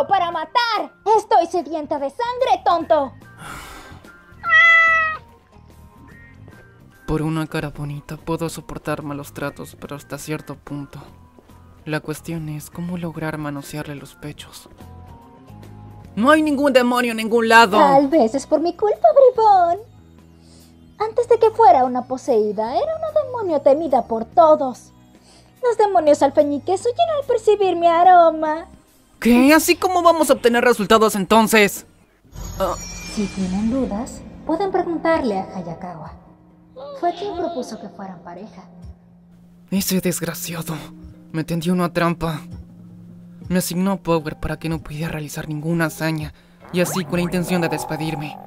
nació para matar. Estoy sedienta de sangre, tonto. Por una cara bonita puedo soportar malos tratos, pero hasta cierto punto. La cuestión es cómo lograr manosearle los pechos. ¡No hay ningún demonio en ningún lado! Tal vez es por mi culpa, bribón. Antes de que fuera una poseída, era una demonio temida por todos. Los demonios alfeñiques huyen al percibir mi aroma. ¿Qué? ¿Así cómo vamos a obtener resultados entonces? Si tienen dudas, pueden preguntarle a Hayakawa. Fue quien propuso que fueran pareja. Ese desgraciado me tendió una trampa. Me asignó Power para que no pudiera realizar ninguna hazaña, y así con la intención de despedirme.